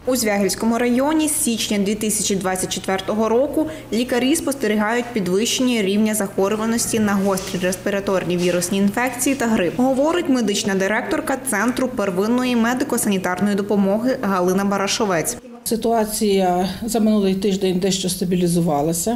У Звягільському районі з січня 2024 року лікарі спостерігають підвищення рівня захворюваності на гострі респіраторні вірусні інфекції та грип, говорить медична директорка Центру первинної медико-санітарної допомоги Галина Барашовець. Ситуація за минулий тиждень дещо стабілізувалася.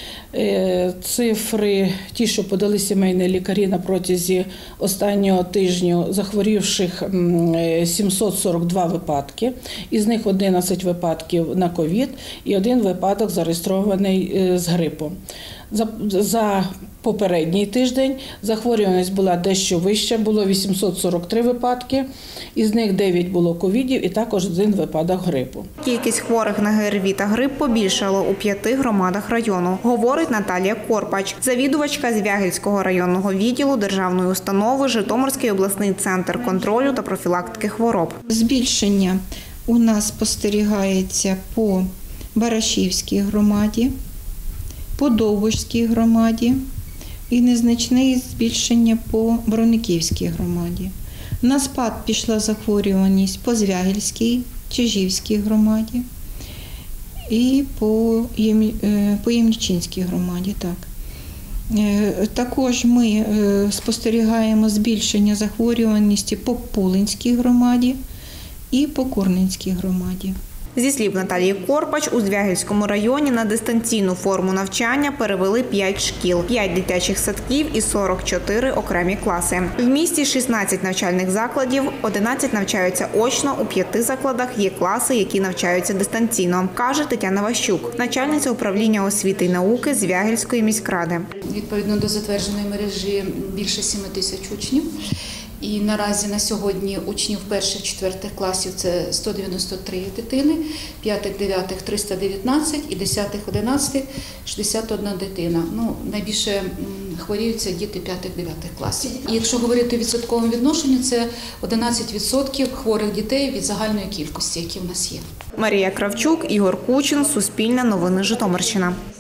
Цифри, ті, що подали сімейні лікарі на протязі останнього тижня, захворівших 742 випадки, із них 11 випадків на ковід і 1 випадок зареєстрований з грипом. За попередній тиждень захворюваність була дещо вища, було 843 випадки, із них 9 було ковідів і також 1 випадок грипу. Кількість хворих на ГРВІ та грип побільшало у 5 громадах району, говорить Наталія Корпач, завідувачка Звягільського районного відділу державної установи Житомирський обласний центр контролю та профілактики хвороб. Збільшення у нас спостерігається по Барашівській громаді, по Довбуській громаді і незначне збільшення по Брониківській громаді. На спад пішла захворюваність по Звягільській, Чижівській громаді і по Ємнічинській громаді. Також ми спостерігаємо збільшення захворюваності по Пулинській громаді і по Курненській громаді. Зі слів Наталії Корпач, у Звягільському районі на дистанційну форму навчання перевели 5 шкіл, 5 дитячих садків і 44 окремі класи. В місті 16 навчальних закладів, 11 навчаються очно, у 5 закладах є класи, які навчаються дистанційно, каже Тетяна Ващук, начальниця управління освіти і науки Звягільської міськради. Відповідно до затвердженої мережі більше 7 тисяч учнів. І наразі на сьогодні учнів перших-четвертих класів – це 193 дитини, п'ятих-дев'ятих – 319 і десятих-одинадцятих – 61 дитина. Найбільше хворіються діти п'ятих-дев'ятих класів. І якщо говорити у відсотковому відношенні, це 11% хворих дітей від загальної кількості, які в нас є. Марія Кравчук, Ігор Кучин, Суспільне новини Житомирщина.